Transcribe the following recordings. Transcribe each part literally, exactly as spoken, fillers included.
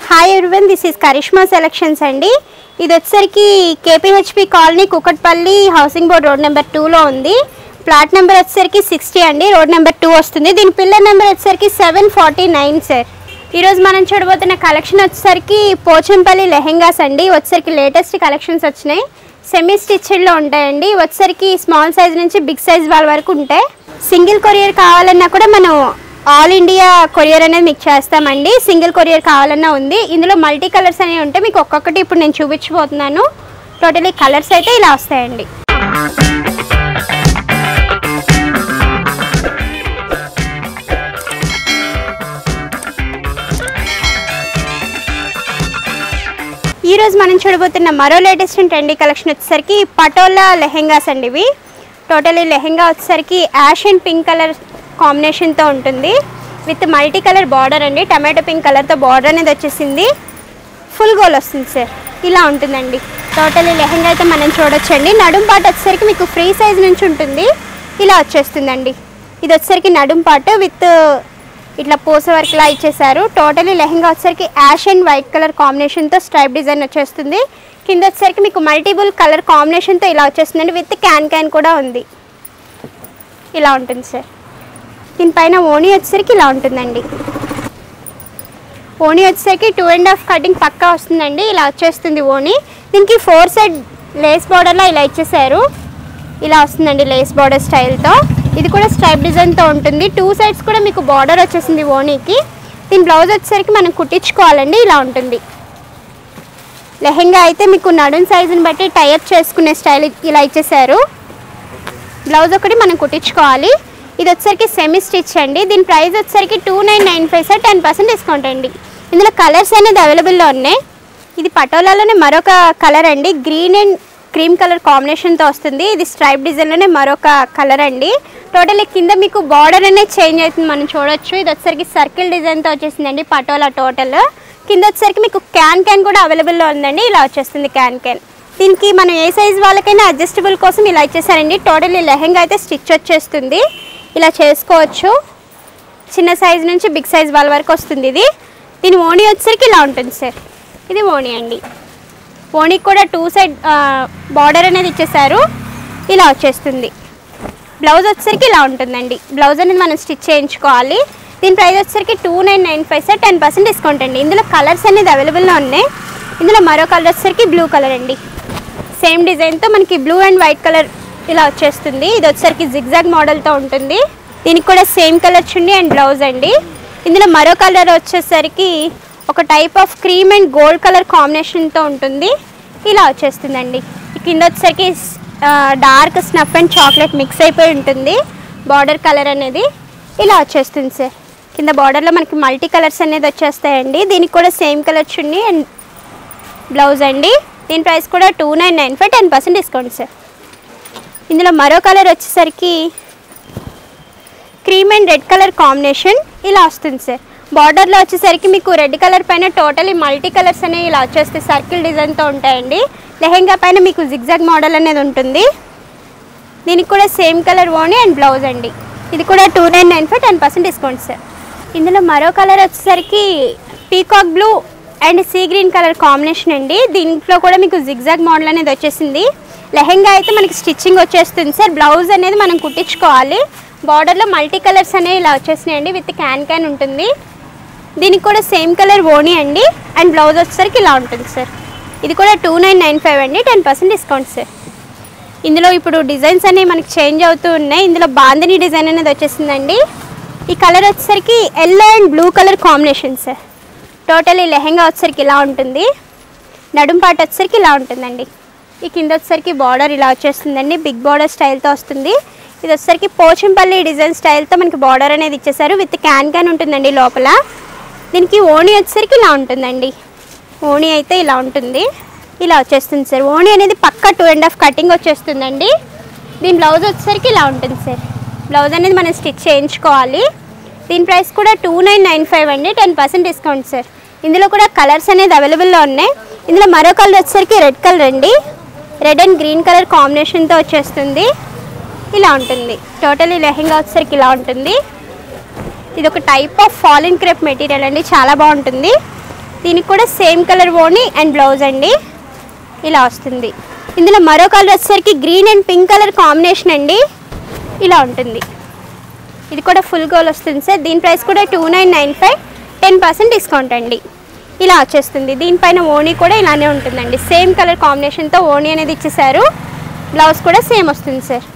Hi everyone, this is Karishma selections అండి. ఇది వచ్చేసరికి KPHB colony Kukatpally housing board road number టూలో ఉంది. ప్లాట్ నెంబర్ వచ్చేసరికి సిక్స్టీ అండి, రోడ్ నెంబర్ టూ వస్తుంది. దీని పిల్లర్ నెంబర్ వచ్చేసరికి సెవెన్ ఫార్టీ నైన్ సార్. ఈరోజు మనం చూడబోతున్న కలెక్షన్ వచ్చేసరికి పోచంపల్లి లెహెంగాస్ అండి. వచ్చేసరికి లేటెస్ట్ కలెక్షన్స్ వచ్చినాయి, సెమీ స్టిచ్డ్లో ఉంటాయండి. వచ్చేసరికి స్మాల్ సైజ్ నుంచి బిగ్ సైజ్ వాళ్ళ వరకు ఉంటాయి. సింగిల్ కొరియర్ కావాలన్నా కూడా మనం ఆల్ ఇండియా కొరియర్ అనేది మీకు చేస్తామండి. సింగిల్ కొరియర్ కావాలన్నా ఉంది. ఇందులో మల్టీ కలర్స్ అనేవి ఉంటాయి. మీకు ఒక్కొక్కటి ఇప్పుడు నేను చూపించబోతున్నాను. టోటలీ కలర్స్ అయితే ఇలా వస్తాయండి. ఈరోజు మనం చూడబోతున్న మరో లేటెస్ట్ అండ్ ట్రెండీ కలెక్షన్ వచ్చేసరికి పటోలా లెహెంగాస్ అండి. ఇవి టోటలీ లెహెంగా వచ్చేసరికి యాష్ అండ్ పింక్ కలర్ కాంబినేషన్తో ఉంటుంది. విత్ మల్టీ కలర్ బార్డర్ అండి. టమాటో పింక్ కలర్తో బార్డర్ అనేది వచ్చేసింది. ఫుల్ గోల్ వస్తుంది సార్. ఇలా ఉంటుందండి టోటలీ లెహెంగా అయితే మనం చూడొచ్చండి. నడుం పాటు వచ్చేసరికి మీకు ఫ్రీ సైజ్ నుంచి ఉంటుంది. ఇలా వచ్చేస్తుందండి. ఇది వచ్చేసరికి నడుం పాటు విత్ ఇట్లా పూస వర్క్లా ఇచ్చేసారు. టోటలీ లెహెంగా వచ్చేసరికి యాష్ అండ్ వైట్ కలర్ కాంబినేషన్తో స్ట్రైప్ డిజైన్ వచ్చేస్తుంది. కింద వచ్చేసరికి మీకు మల్టిపుల్ కలర్ కాంబినేషన్తో ఇలా వచ్చేస్తుందండి. విత్ క్యాన్ క్యాన్ కూడా ఉంది. ఇలా ఉంటుంది సార్. దీనిపైన ఓణీ వచ్చేసరికి ఇలా ఉంటుందండి. ఓణీ వచ్చేసరికి టూ అండ్ హాఫ్ కటింగ్ పక్కా వస్తుందండి. ఇలా వచ్చేస్తుంది ఓణీ. దీనికి ఫోర్ సైడ్ లేస్ బార్డర్లో ఇలా ఇచ్చేసారు. ఇలా వస్తుందండి లేస్ బార్డర్ స్టైల్తో. ఇది కూడా స్ట్రైప్ డిజైన్తో ఉంటుంది. టూ సైడ్స్ కూడా మీకు బార్డర్ వచ్చేసింది ఓణీకి. దీని బ్లౌజ్ వచ్చేసరికి మనం కుట్టించుకోవాలండి. ఇలా ఉంటుంది. లెహెంగా అయితే మీకు నడుం సైజుని బట్టి టైఅప్ చేసుకునే స్టైల్ ఇలా ఇచ్చేసారు. బ్లౌజ్ ఒకటి మనం కుట్టించుకోవాలి. ఇది వచ్చేసరికి సెమీ స్టిచ్ అండి. దీని ప్రైస్ వచ్చేసరికి two nine nine five sir, ten percent discount అండి. ఇందులో కలర్స్ అనేది అవైలబుల్లో ఉన్నాయి. ఇది పటోలాలోనే మరొక కలర్ అండి. గ్రీన్ అండ్ క్రీమ్ కలర్ కాంబినేషన్తో వస్తుంది. ఇది స్ట్రైప్ డిజైన్లోనే మరొక కలర్ అండి. టోటల్ కింద మీకు బార్డర్ అనేది చేంజ్ అవుతుంది, మనం చూడొచ్చు. ఇది వచ్చేసరికి సర్కిల్ డిజైన్తో వచ్చేసిందండి పటోలా టోటల్. కింద వచ్చేసరికి మీకు క్యాన్ క్యాన్ కూడా అవైలబుల్లో ఉందండి. ఇలా వచ్చేస్తుంది క్యాన్ క్యాన్. దీనికి మనం ఏ సైజ్ వాళ్ళకైనా అడ్జస్టబుల్ కోసం ఇలా ఇచ్చేసారండి. టోటల్ లెహెంగా అయితే స్టిచ్ వచ్చేస్తుంది. ఇలా చేసుకోవచ్చు. చిన్న సైజ్ నుంచి బిగ్ సైజ్ వాళ్ళ వరకు వస్తుంది ఇది. దీని ఓణీ వచ్చేసరికి ఇలా ఉంటుంది సార్. ఇది ఓణీ అండి. ఓణీకి కూడా టూ సైడ్ బార్డర్ అనేది ఇచ్చేసారు. ఇలా వచ్చేస్తుంది. బ్లౌజ్ వచ్చేసరికి ఇలా ఉంటుందండి. బ్లౌజ్ అనేది మనం స్టిచ్ చేయించుకోవాలి. దీని ప్రైస్ వచ్చేసరికి two nine nine five sir, ten percent discount అండి. ఇందులో కలర్స్ అనేది అవైలబుల్లో ఉన్నాయి. ఇందులో మరో కలర్ వచ్చేసరికి బ్లూ కలర్ అండి. సేమ్ డిజైన్తో మనకి బ్లూ అండ్ వైట్ కలర్ ఇలా వచ్చేస్తుంది. ఇది వచ్చేసరికి జిగ్జాగ్ మోడల్తో ఉంటుంది. దీనికి కూడా సేమ్ కలర్ చున్నీ అండ్ బ్లౌజ్ అండి. ఇందులో మరో కలర్ వచ్చేసరికి ఒక type of cream and gold colour కాంబినేషన్తో ఉంటుంది. ఇలా వచ్చేస్తుందండి. కింద వచ్చేసరికి dark snuff and chocolate mix అయిపోయి ఉంటుంది బార్డర్ కలర్ అనేది. ఇలా వచ్చేస్తుంది సార్. కింద బార్డర్లో మనకి మల్టీ కలర్స్ అనేది వచ్చేస్తాయండి. దీనికి కూడా సేమ్ కలర్ చున్నీ అండ్ బ్లౌజ్ అండి. దీని ప్రైస్ కూడా two nine nine five, ten percent discount sir. ఇందులో మరో కలర్ వచ్చేసరికి cream and red colour combination ఇలా వస్తుంది సార్. బార్డర్లో వచ్చేసరికి మీకు రెడ్ కలర్ పైన టోటలీ మల్టీ కలర్స్ అనేవి ఇలా వచ్చేస్తాయి. సర్కిల్ డిజైన్తో ఉంటాయండి. లెహెంగా పైన మీకు జిగ్జాగ్ మోడల్ అనేది ఉంటుంది. దీనికి కూడా సేమ్ కలర్ ఓణీ అండ్ బ్లౌజ్ అండి. ఇది కూడా two nine nine five, ten percent discount sir. ఇందులో మరో కలర్ వచ్చేసరికి peacock blue and sea green colour combination అండి. దీంట్లో కూడా మీకు జిగ్జాగ్ మోడల్ అనేది వచ్చేసింది. లెహెంగా అయితే మనకి స్టిచ్చింగ్ వచ్చేస్తుంది సార్. బ్లౌజ్ అనేది మనం కుట్టించుకోవాలి. బార్డర్లో మల్టీ కలర్స్ అనేవి ఇలా వచ్చేసినాయండి. విత్ క్యాన్ క్యాన్ ఉంటుంది. దీనికి కూడా సేమ్ కలర్ ఓణీ అండి అండ్ బ్లౌజ్ వచ్చేసరికి ఇలా ఉంటుంది సార్. ఇది కూడా టూ నైన్ నైన్ ఫైవ్ అండి, టెన్ పర్సెంట్ డిస్కౌంట్ సార్. ఇందులో ఇప్పుడు డిజైన్స్ అనేవి మనకి చేంజ్ అవుతూ ఉన్నాయి. ఇందులో బాందిని డిజైన్ అనేది వచ్చేసిందండి. ఈ కలర్ వచ్చేసరికి yellow and blue colour combination sir. Total ఈ లెహెంగా వచ్చేసరికి ఇలా ఉంటుంది. నడుం పాటు వచ్చేసరికి ఇలా ఉంటుందండి. ఈ కింద వచ్చేసరికి బార్డర్ ఇలా వచ్చేస్తుందండి. బిగ్ బార్డర్ స్టైల్తో వస్తుంది. ఇది వచ్చేసరికి పోచంపల్లి డిజైన్ స్టైల్తో మనకి బార్డర్ అనేది ఇచ్చేసారు. విత్ క్యాన్ క్యాన్ ఉంటుందండి లోపల. దీనికి ఓణీ వచ్చేసరికి ఇలా ఉంటుందండి. ఓణీ అయితే ఇలా ఉంటుంది. ఇలా వచ్చేస్తుంది సార్. ఓణీ అనేది పక్కా టూ అండ్ హాఫ్ కటింగ్ వచ్చేస్తుందండి. దీని బ్లౌజ్ వచ్చేసరికి ఇలా ఉంటుంది సార్. బ్లౌజ్ అనేది మనం స్టిచ్ చేయించుకోవాలి. దీని ప్రైస్ కూడా టూ నైన్ నైన్ ఫైవ్ అండి, టెన్ పర్సెంట్ డిస్కౌంట్ సార్. ఇందులో కూడా కలర్స్ అనేది అవైలబుల్లో ఉన్నాయి. ఇందులో మరో కలర్ వచ్చేసరికి రెడ్ కలర్ అండి. రెడ్ అండ్ గ్రీన్ కలర్ కాంబినేషన్తో వచ్చేస్తుంది. ఇలా ఉంటుంది. టోటలీ లెహెంగా వచ్చేసరికి ఇలా ఉంటుంది. ఇది ఒక టైప్ ఆఫ్ ఫాలిన్ క్రేప్ మెటీరియల్ అండి, చాలా బాగుంటుంది. దీనికి కూడా సేమ్ కలర్ ఓణి అండ్ బ్లౌజ్ అండి ఇలా వస్తుంది. ఇందులో మరో కలర్ వచ్చేసరికి green and pink colour combination అండి ఇలా ఉంటుంది. ఇది కూడా ఫుల్ గోల్ వస్తుంది సార్. దీని ప్రైస్ కూడా two nine nine five ten percent discount అండి ఇలా వచ్చేస్తుంది. దీనిపైన ఓణి కూడా ఇలానే ఉంటుందండి. సేమ్ కలర్ కాంబినేషన్తో ఓణి అనేది ఇచ్చేసారు. బ్లౌజ్ కూడా సేమ్ వస్తుంది సార్.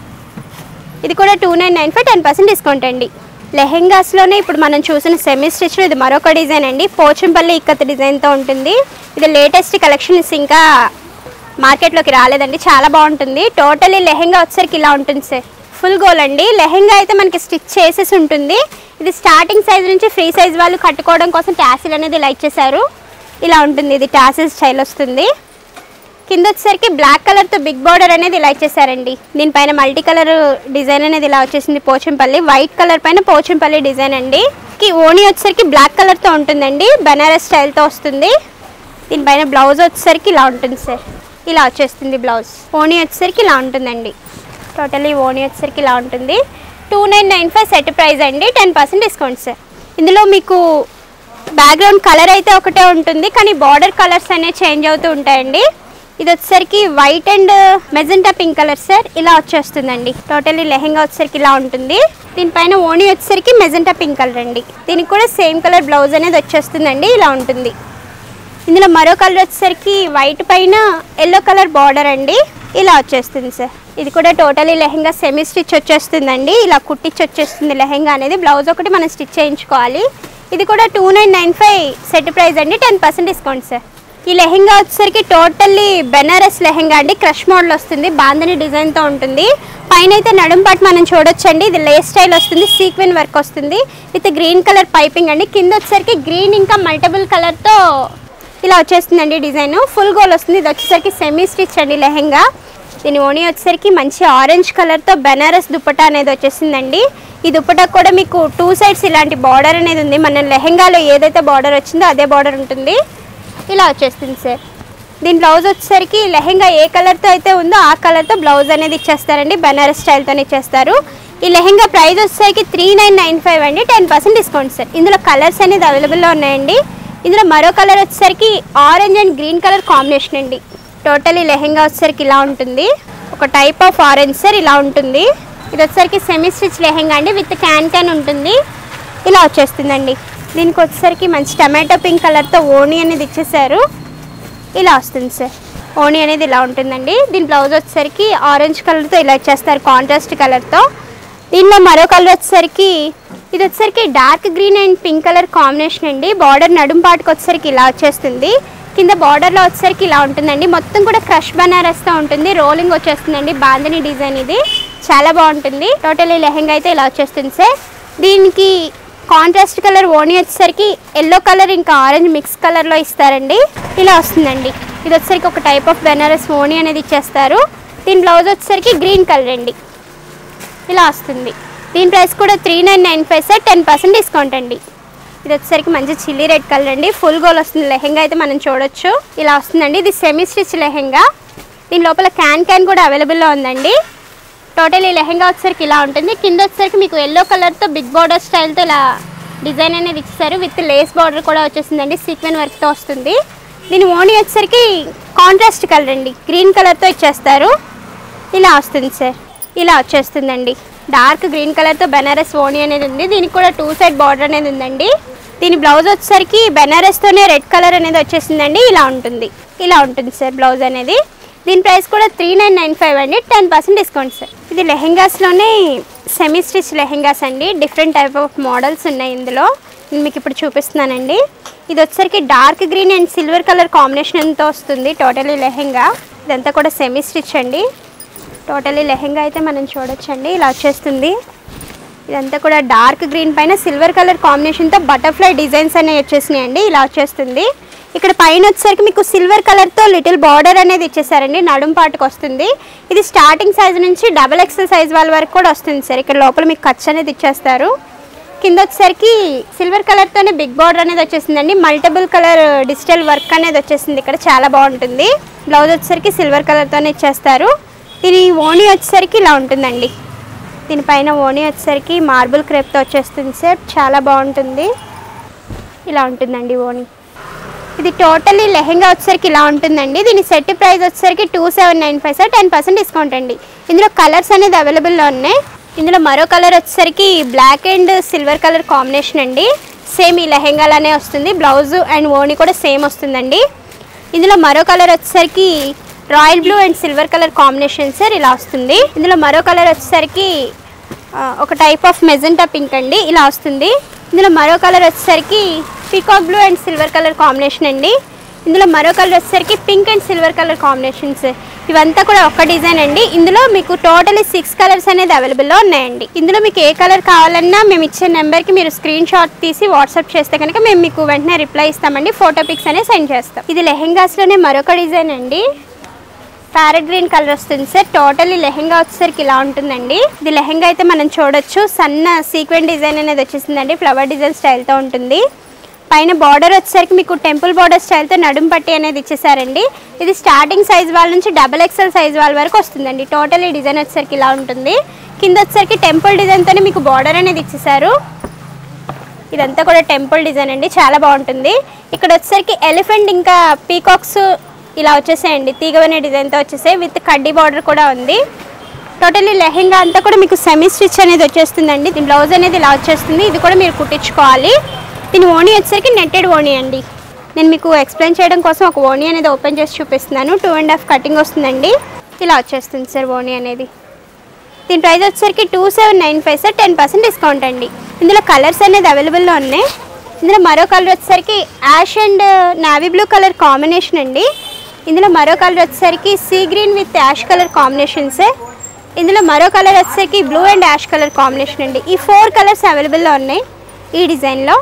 ఇది కూడా two nine nine five ten percent discount అండి. లెహెంగాస్లోనే ఇప్పుడు మనం చూసిన సెమీ స్టిచ్లో ఇది మరొక డిజైన్ అండి. పోచంపల్లి ఇక్కత్ డిజైన్తో ఉంటుంది. ఇది లేటెస్ట్ కలెక్షన్స్ ఇంకా మార్కెట్లోకి రాలేదండి. చాలా బాగుంటుంది. టోటలీ లెహెంగా వచ్చేసరికి ఇలా ఉంటుంది సార్. ఫుల్ గోల్ అండి. లెహెంగా అయితే మనకి స్టిచ్ చేసేసి ఉంటుంది. ఇది స్టార్టింగ్ సైజ్ నుంచి ఫ్రీ సైజ్ వాళ్ళు కట్టుకోవడం కోసం టాసిల్ అనేది ఇలా ఇచ్చేసారు. ఇలా ఉంటుంది. ఇది టాసిల్ స్టైల్ వస్తుంది. కింద వచ్చేసరికి బ్లాక్ కలర్తో బిగ్ బార్డర్ అనేది ఇలా ఇచ్చేసారండి. దీనిపైన మల్టీ కలర్ డిజైన్ అనేది ఇలా వచ్చేసింది. పోచంపల్లి వైట్ కలర్ పైన పోచంపల్లి డిజైన్ అండి. ఓణి వచ్చేసరికి బ్లాక్ కలర్తో ఉంటుందండి. బనారస్ స్టైల్తో వస్తుంది. దీనిపైన బ్లౌజ్ వచ్చేసరికి ఇలా ఉంటుంది సార్. ఇలా వచ్చేస్తుంది బ్లౌజ్. ఓణి వచ్చేసరికి ఇలా ఉంటుందండి. టోటలీ ఓణి వచ్చేసరికి ఇలా ఉంటుంది. Two nine nine five set price అండి. Ten percent discount sir. ఇందులో మీకు బ్యాక్గ్రౌండ్ కలర్ అయితే ఒకటే ఉంటుంది, కానీ బార్డర్ కలర్స్ అనేవి చేంజ్ అవుతూ ఉంటాయండి. ఇది వచ్చేసరికి white and magenta pink colour sir. ఇలా వచ్చేస్తుందండి. టోటలీ లెహెంగా వచ్చేసరికి ఇలా ఉంటుంది. దీనిపైన ఓణి వచ్చేసరికి మెజెంటా పింక్ కలర్ అండి. దీనికి కూడా సేమ్ కలర్ బ్లౌజ్ అనేది వచ్చేస్తుందండి. ఇలా ఉంటుంది. ఇందులో మరో కలర్ వచ్చేసరికి వైట్ పైన ఎల్లో కలర్ బార్డర్ అండి. ఇలా వచ్చేస్తుంది సార్. ఇది కూడా టోటలీ లెహెంగా సెమీ స్టిచ్ వచ్చేస్తుందండి. ఇలా కుట్టించి వచ్చేస్తుంది లెహెంగా అనేది. బ్లౌజ్ ఒకటి మనం స్టిచ్ చేయించుకోవాలి. ఇది కూడా two nine nine five set price అండి. Ten percent discount sir. ఈ లెహెంగా వచ్చేసరికి టోటల్లీ బెనారస్ లెహెంగా అండి. క్రష్ మోడల్ వస్తుంది. బాందని డిజైన్తో ఉంటుంది. పైన అయితే నడుం పాటు మనం చూడొచ్చండి. ఇది లేస్ స్టైల్ వస్తుంది. సీక్వెన్ వర్క్ వస్తుంది విత్ గ్రీన్ కలర్ పైపింగ్ అండి. కింద వచ్చేసరికి గ్రీన్ ఇంకా మల్టిపుల్ కలర్తో ఇలా వచ్చేస్తుందండి డిజైన్. ఫుల్ గోల్ వస్తుంది. ఇది వచ్చేసరికి సెమీ స్టిచ్ అండి లెహెంగా. దీని ఓణి వచ్చేసరికి మంచి ఆరెంజ్ కలర్తో బెనారస్ దుప్పటా అనేది వచ్చేసిందండి. ఈ దుప్పటా కూడా మీకు టూ సైడ్స్ ఇలాంటి బార్డర్ అనేది ఉంది. మన లెహెంగాలో ఏదైతే బార్డర్ వచ్చిందో అదే బార్డర్ ఉంటుంది. ఇలా వచ్చేస్తుంది సార్. దీని బ్లౌజ్ వచ్చేసరికి లెహెంగా ఏ కలర్తో అయితే ఉందో ఆ కలర్తో బ్లౌజ్ అనేది ఇచ్చేస్తారండి. బెనారస్ స్టైల్తోనే ఇచ్చేస్తారు. ఈ లెహెంగా ప్రైస్ వచ్చేసరికి త్రీ నైన్ నైన్ ఫైవ్ అండి. Ten percent discount sir. ఇందులో కలర్స్ అనేది అవైలబుల్లో ఉన్నాయండి. ఇందులో మరో కలర్ వచ్చేసరికి orange and green colour combination అండి. టోటలీ లెహెంగా వచ్చేసరికి ఇలా ఉంటుంది. ఒక టైప్ ఆఫ్ ఆరెంజ్ సార్. ఇలా ఉంటుంది. ఇది వచ్చేసరికి సెమీ స్టిచ్ లెహెంగా అండి. విత్ క్యాన్ క్యాన్ ఉంటుంది. ఇలా వచ్చేస్తుందండి. దీనికి వచ్చేసరికి మంచి టమాటో పింక్ కలర్తో ఓణి అనేది ఇచ్చేసారు. ఇలా వస్తుంది సార్. ఓణి అనేది ఇలా ఉంటుందండి. దీని బ్లౌజ్ వచ్చేసరికి ఆరెంజ్ కలర్తో ఇలా ఇచ్చేస్తారు కాంట్రాస్ట్ కలర్తో. దీనిలో మరో కలర్ వచ్చేసరికి ఇది వచ్చేసరికి dark green and pink colour combination అండి. బార్డర్ నడుం పాటుకు వచ్చేసరికి ఇలా వచ్చేస్తుంది. కింద బార్డర్లో వచ్చేసరికి ఇలా ఉంటుందండి. మొత్తం కూడా క్రష్ బనారస్తో ఉంటుంది. రోలింగ్ వచ్చేస్తుందండి. బాందని డిజైన్ ఇది చాలా బాగుంటుంది. టోటలీ లెహెంగా అయితే ఇలా వచ్చేస్తుంది సార్. దీనికి కాంట్రాస్ట్ కలర్ ఓణి వచ్చేసరికి ఎల్లో కలర్ ఇంకా ఆరెంజ్ మిక్స్ కలర్లో ఇస్తారండి. ఇలా వస్తుందండి. ఇది వచ్చేసరికి ఒక టైప్ ఆఫ్ బెనారస్ ఓణి అనేది ఇచ్చేస్తారు. దీని బ్లౌజ్ వచ్చేసరికి గ్రీన్ కలర్ అండి. ఇలా వస్తుంది. దీని ప్రైస్ కూడా three nine nine five sir. Ten percent discount అండి. ఇది వచ్చేసరికి మంచి చిల్లీ రెడ్ కలర్ అండి. ఫుల్ గోల్ వస్తుంది. లెహెంగా అయితే మనం చూడొచ్చు. ఇలా వస్తుందండి. ఇది సెమీ స్టిచ్ లెహెంగా. దీని లోపల క్యాన్ క్యాన్ కూడా అవైలబుల్లో ఉందండి. టోటల్ ఈ లెహెంగా వచ్చేసరికి ఇలా ఉంటుంది. కింద వచ్చేసరికి మీకు ఎల్లో కలర్తో బిగ్ బార్డర్ స్టైల్తో ఇలా డిజైన్ అనేది ఇచ్చారు. విత్ లేస్ బార్డర్ కూడా వచ్చేసిందండి. సీక్వెన్ వర్క్తో వస్తుంది. దీని ఓణి వచ్చేసరికి కాంట్రాస్ట్ కలర్ అండి. గ్రీన్ కలర్తో ఇచ్చేస్తారు. ఇలా వస్తుంది సార్. ఇలా వచ్చేస్తుందండి. డార్క్ గ్రీన్ కలర్తో బెనారస్ ఓణి అనేది ఉంది. దీనికి కూడా టూ సైడ్ బార్డర్ అనేది ఉందండి. దీని బ్లౌజ్ వచ్చేసరికి బెనారస్తోనే రెడ్ కలర్ అనేది వచ్చేసిందండి. ఇలా ఉంటుంది. ఇలా ఉంటుంది సార్ బ్లౌజ్ అనేది. దీని ప్రైస్ కూడా త్రీ నైన్ నైన్ ఫైవ్ అండి. Ten percent discount sir. ఇది లెహెంగాస్లోనే సెమీ స్టిచ్ లెహెంగాస్ అండి. డిఫరెంట్ టైప్ ఆఫ్ మోడల్స్ ఉన్నాయి ఇందులో. నేను మీకు ఇప్పుడు చూపిస్తున్నానండి. ఇది వచ్చేసరికి dark green and silver colour కాంబినేషన్తో వస్తుంది. టోటలీ లెహెంగా ఇదంతా కూడా సెమీ స్టిచ్ అండి. టోటలీ లెహెంగా అయితే మనం చూడొచ్చండి. ఇలా వచ్చేస్తుంది. ఇదంతా కూడా డార్క్ గ్రీన్ పైన సిల్వర్ కలర్ కాంబినేషన్తో బటర్ఫ్లై డిజైన్స్ అనేవి వచ్చేసినాయండి. ఇలా వచ్చేస్తుంది. ఇక్కడ పైన వచ్చేసరికి మీకు సిల్వర్ కలర్తో లిటిల్ బార్డర్ అనేది ఇచ్చేసారండి. నడుం పాటుకు వస్తుంది. ఇది స్టార్టింగ్ సైజ్ నుంచి డబల్ ఎక్సెల్ సైజ్ వాళ్ళ వరకు కూడా వస్తుంది సార్. ఇక్కడ లోపల మీకు ఖర్చు అనేది ఇచ్చేస్తారు. కింద వచ్చేసరికి సిల్వర్ కలర్తోనే బిగ్ బార్డర్ అనేది వచ్చేసిందండి. మల్టిపుల్ కలర్ డిజిటల్ వర్క్ అనేది వచ్చేసింది. ఇక్కడ చాలా బాగుంటుంది. బ్లౌజ్ వచ్చేసరికి సిల్వర్ కలర్తోనే ఇచ్చేస్తారు. దీని ఓణి వచ్చేసరికి ఇలా ఉంటుందండి. దీనిపైన ఓణి వచ్చేసరికి మార్బుల్ క్రేప్తో వచ్చేస్తుంది సార్. చాలా బాగుంటుంది. ఇలా ఉంటుందండి ఓణి. ఇది టోటలీ లెహెంగా వచ్చేసరికి ఇలా ఉంటుందండి. దీని సెట్ ప్రైస్ వచ్చేసరికి two seven nine five sir, ten percent discount అండి. ఇందులో కలర్స్ అనేది అవైలబుల్లో ఉన్నాయి. ఇందులో మరో కలర్ వచ్చేసరికి black and silver colour combination అండి. సేమ్ ఈ లెహెంగాలానే వస్తుంది. బ్లౌజ్ అండ్ ఓణి కూడా సేమ్ వస్తుందండి. ఇందులో మరో కలర్ వచ్చేసరికి royal blue and silver colour combination sir, ఇలా వస్తుంది. ఇందులో మరో కలర్ వచ్చేసరికి ఒక టైప్ ఆఫ్ మెజెంటా పింక్ అండి, ఇలా వస్తుంది. ఇందులో మరో కలర్ వచ్చేసరికి peacock blue and silver colour combination అండి. ఇందులో మరో కలర్ వచ్చేసరికి pink and silver colour combinations. ఇవంతా కూడా ఒక డిజైన్ అండి. ఇందులో మీకు టోటలీ సిక్స్ కలర్స్ అనేది అవైలబుల్లో ఉన్నాయండి. ఇందులో మీకు ఏ కలర్ కావాలన్నా మేము ఇచ్చే నెంబర్కి మీరు స్క్రీన్ షాట్ తీసి వాట్సాప్ చేస్తే కనుక మేము మీకు వెంటనే రిప్లై ఇస్తామండి. ఫోటో పిక్స్ అనేది సెండ్ చేస్తాం. ఇది లెహెంగాస్లోనే మరొక డిజైన్ అండి. ప్యారెట్ గ్రీన్ కలర్ వస్తుంది సార్. టోటలీ లెహెంగా వచ్చేసరికి ఇలా ఉంటుందండి. ఇది లెహెంగా అయితే మనం చూడొచ్చు. సన్న సీక్వెన్ డిజైన్ అనేది వచ్చేసిందండి. ఫ్లవర్ డిజైన్ స్టైల్తో ఉంటుంది. పైన బార్డర్ వచ్చేసరికి మీకు టెంపుల్ బార్డర్ స్టైల్తో నడుం పట్టి అనేది ఇచ్చేసారండి. ఇది స్టార్టింగ్ సైజ్ వాళ్ళ నుంచి డబల్ ఎక్స్ఎల్ సైజ్ వాళ్ళ వరకు వస్తుందండి. టోటల్ ఈ డిజైన్ వచ్చేసరికి ఇలా ఉంటుంది. కింద వచ్చేసరికి టెంపుల్ డిజైన్తోనే మీకు బార్డర్ అనేది ఇచ్చేసారు. ఇదంతా కూడా టెంపుల్ డిజైన్ అండి, చాలా బాగుంటుంది. ఇక్కడ వచ్చేసరికి ఎలిఫెంట్ ఇంకా పీకాక్స్ ఇలా వచ్చేసాయండి. తీగవనే డిజైన్తో వచ్చేసాయి. విత్ కడ్డీ బార్డర్ కూడా ఉంది. టోటల్లీ లెహెంగా అంతా కూడా మీకు సెమీ స్టిచ్ అనేది వచ్చేస్తుందండి. దీని బ్లౌజ్ అనేది ఇలా వచ్చేస్తుంది. ఇది కూడా మీరు కుట్టించుకోవాలి. దీని ఓణి వచ్చేసరికి నెట్టెడ్ ఓణి అండి. నేను మీకు ఎక్స్ప్లెయిన్ చేయడం కోసం ఒక ఓణి అనేది ఓపెన్ చేసి చూపిస్తున్నాను. టూ అండ్ హాఫ్ కటింగ్ వస్తుందండి. ఇలా వచ్చేస్తుంది సార్ ఓణి అనేది. దీని ప్రైస్ వచ్చేసరికి two seven nine five sir, ten percent discount అండి. ఇందులో కలర్స్ అనేది అవైలబుల్లో ఉన్నాయి. ఇందులో మరో కలర్ వచ్చేసరికి ash and navy blue colour combination అండి. ఇందులో మరో కలర్ వచ్చేసరికి sea green with ash colour combinations. ఇందులో మరో కలర్ వచ్చేసరికి blue and ash colour combination అండి. ఈ ఫోర్ కలర్స్ అవైలబుల్లో ఉన్నాయి ఈ డిజైన్లో.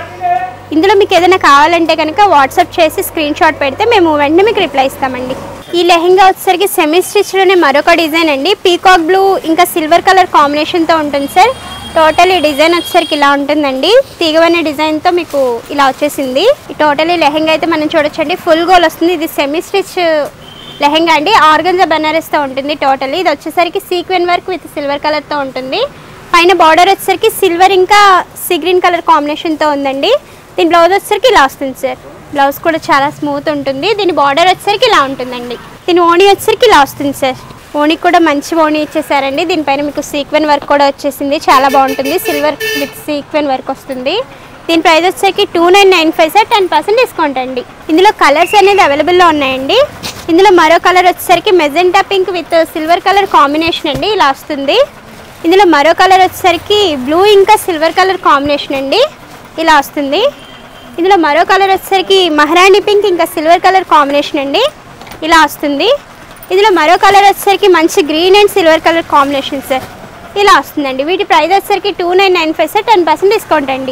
ఇందులో మీకు ఏదైనా కావాలంటే కనుక వాట్సాప్ చేసి స్క్రీన్ షాట్ పెడితే మేము వెంటనే మీకు రిప్లై ఇస్తామండి. ఈ లెహెంగా వచ్చేసరికి సెమీ స్టిచ్లోనే మరొక డిజైన్ అండి. పీకాక్ బ్లూ ఇంకా సిల్వర్ కలర్ కాంబినేషన్తో ఉంటుంది సార్. టోటల్ ఈ డిజైన్ వచ్చేసరికి ఇలా ఉంటుందండి. తీగవనే డిజైన్తో మీకు ఇలా వచ్చేసింది. ఈ టోటల్ ఈ లెహెంగా అయితే మనం చూడొచ్చండి. ఫుల్ గోల్ వస్తుంది. ఇది సెమీ స్టిచ్ లెహెంగా అండి. ఆర్గంజా బనారస్తో ఉంటుంది. టోటల్ ఇది వచ్చేసరికి సీక్వెన్ వర్క్ విత్ సిల్వర్ కలర్తో ఉంటుంది. పైన బార్డర్ వచ్చేసరికి సిల్వర్ ఇంకా సీ గ్రీన్ కలర్ కాంబినేషన్తో ఉందండి. దీని బ్లౌజ్ వచ్చేసరికి ఇలా వస్తుంది సార్. బ్లౌజ్ కూడా చాలా స్మూత్ ఉంటుంది. దీని బార్డర్ వచ్చేసరికి ఇలా ఉంటుందండి. దీని ఓణి వచ్చేసరికి ఇలా వస్తుంది సార్. ఓణికి కూడా మంచి ఓణి ఇచ్చేసారండి. దీనిపైన మీకు సీక్వెన్ వర్క్ కూడా వచ్చేసింది. చాలా బాగుంటుంది. సిల్వర్ విత్ సీక్వెన్ వర్క్ వస్తుంది. దీని ప్రైస్ వచ్చేసరికి two nine nine five sir, ten percent discount అండి. ఇందులో కలర్స్ అనేది అవైలబుల్లో ఉన్నాయండి. ఇందులో మరో కలర్ వచ్చేసరికి magenta pink with silver colour combination అండి, ఇలా వస్తుంది. ఇందులో మరో కలర్ వచ్చేసరికి బ్లూ ఇంకా సిల్వర్ కలర్ కాంబినేషన్ అండి, ఇలా వస్తుంది. ఇందులో మరో కలర్ వచ్చేసరికి మహారాణి పింక్ ఇంకా సిల్వర్ కలర్ కాంబినేషన్ అండి, ఇలా వస్తుంది. ఇందులో మరో కలర్ వచ్చేసరికి మంచి green and silver colour combination sir, ఇలా వస్తుందండి. వీటి ప్రైస్ వచ్చేసరికి two nine nine five sir, ten percent discount అండి.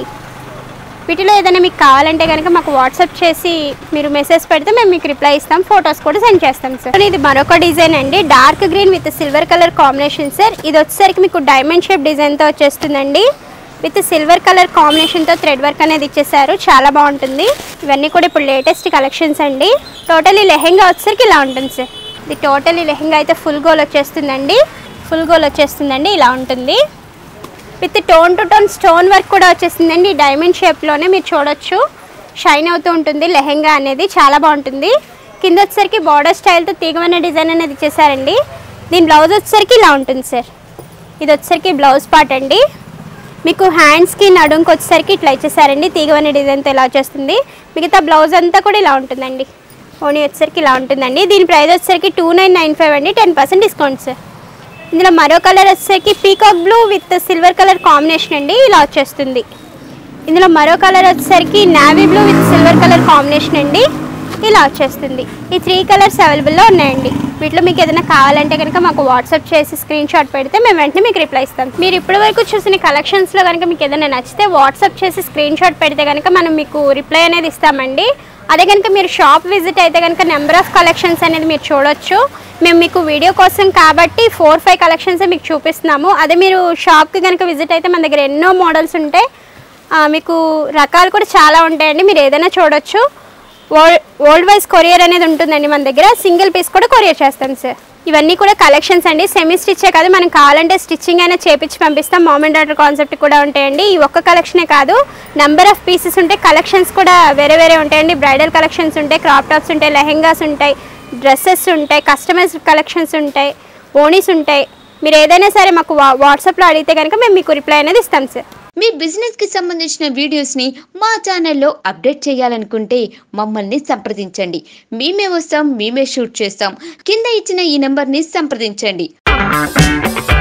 వీటిలో ఏదైనా మీకు కావాలంటే కనుక మాకు వాట్సాప్ చేసి మీరు మెసేజ్ పెడితే మేము మీకు రిప్లై ఇస్తాం. ఫొటోస్ కూడా సెండ్ చేస్తాం సార్. ఇది మరొక డిజైన్ అండి. Dark green with silver colour combination sir. ఇది వచ్చేసరికి మీకు డైమండ్ షేప్ డిజైన్తో వచ్చేస్తుందండి. విత్ సిల్వర్ కలర్ కాంబినేషన్తో థ్రెడ్ వర్క్ అనేది ఇచ్చేసారు, చాలా బాగుంటుంది. ఇవన్నీ కూడా ఇప్పుడు లేటెస్ట్ కలెక్షన్స్ అండి. టోటలీ లెహెంగా వచ్చేసరికి ఇలా ఉంటుంది సార్. ఇది టోటలీ లెహెంగా అయితే ఫుల్ గోల్ వచ్చేస్తుందండి. ఫుల్ గోల్ వచ్చేస్తుందండి, ఇలా ఉంటుంది. With tone to tone stone work కూడా వచ్చేసిందండి. డైమండ్ షేప్లోనే మీరు చూడొచ్చు, షైన్ అవుతూ ఉంటుంది లెహెంగా అనేది, చాలా బాగుంటుంది. కింద వచ్చేసరికి బార్డర్ స్టైల్తో తీగమైన డిజైన్ అనేది ఇచ్చేసారండి. దీని బ్లౌజ్ వచ్చేసరికి ఇలా ఉంటుంది సార్. ఇది వచ్చేసరికి బ్లౌజ్ పార్ట్ అండి. మీకు హ్యాండ్స్కి నడుంకి వచ్చేసరికి ఇట్లా ఇచ్చేసారండి. తీగమైన డిజైన్తో ఇలా వచ్చేస్తుంది. మిగతా బ్లౌజ్ అంతా కూడా ఇలా ఉంటుందండి. ఓనీ వచ్చేసరికి ఇలా ఉంటుందండి. దీని ప్రైస్ వచ్చేసరికి టూ నైన్ నైన్ ఫైవ్ అండి, టెన్ పర్సెంట్ డిస్కౌంట్ సార్. ఇందులో మరో కలర్ వచ్చేసరికి peacock blue with silver colour combination అండి, ఇలా వచ్చేస్తుంది. ఇందులో మరో కలర్ వచ్చేసరికి navy blue with silver colour combination అండి, ఇలా వచ్చేస్తుంది. ఈ త్రీ కలర్స్ అవైలబుల్లో ఉన్నాయండి. వీటిలో మీకు ఏదైనా కావాలంటే కనుక మాకు వాట్సాప్ చేసి స్క్రీన్ షాట్ పెడితే మేము వెంటనే మీకు రిప్లై ఇస్తాం. మీరు ఇప్పటి వరకు చూసిన కలెక్షన్స్లో కనుక మీకు ఏదైనా నచ్చితే వాట్సాప్ చేసి స్క్రీన్ షాట్ పెడితే కనుక మనం మీకు రిప్లై అనేది ఇస్తామండి. అదే కనుక మీరు షాప్ విజిట్ అయితే కనుక నెంబర్ ఆఫ్ కలెక్షన్స్ అనేది మీరు చూడొచ్చు. మేము మీకు వీడియో కోసం కాబట్టి ఫోర్ ఫైవ్ కలెక్షన్స్ మీకు చూపిస్తున్నాము. అదే మీరు షాప్కి కనుక విజిట్ అయితే మన దగ్గర ఎన్నో మోడల్స్ ఉంటాయి, మీకు రకాలు కూడా చాలా ఉంటాయండి. మీరు ఏదైనా చూడొచ్చు. వరల్డ్ వరల్డ్ వైజ్ కొరియర్ అనేది ఉంటుందండి మన దగ్గర. సింగిల్ పీస్ కూడా కొరియర్ చేస్తాం సార్. ఇవన్నీ కూడా కలెక్షన్స్ అండి. సెమీ స్టిచ్చే కాదు, మనం కావాలంటే స్టిచ్చింగ్ అయినా చేపించి పంపిస్తాం. మామ్ అండ్ డాటర్ కాన్సెప్ట్ కూడా ఉంటాయండి. ఈ ఒక్క కలెక్షనే కాదు, నెంబర్ ఆఫ్ పీసెస్ ఉంటాయి. కలెక్షన్స్ కూడా వేరే వేరే ఉంటాయండి. బ్రైడల్ కలెక్షన్స్ ఉంటాయి, క్రాప్ టాప్స్ ఉంటాయి, లెహెంగాస్ ఉంటాయి, డ్రెస్సెస్ ఉంటాయి, కస్టమైజ్డ్ కలెక్షన్స్ ఉంటాయి, ఓనీస్ ఉంటాయి. మీరు ఏదైనా సరే మాకు వా వాట్సాప్లో అడిగితే కనుక మేము మీకు రిప్లై అనేది ఇస్తాం సార్. మీ బిజినెస్ కి సంబంధించిన వీడియోస్ని మా ఛానల్లో అప్డేట్ చేయాలనుకుంటే మమ్మల్ని సంప్రదించండి. మేమే వస్తాం, మేమే షూట్ చేస్తాం. కింద ఇచ్చిన ఈ నెంబర్ని సంప్రదించండి.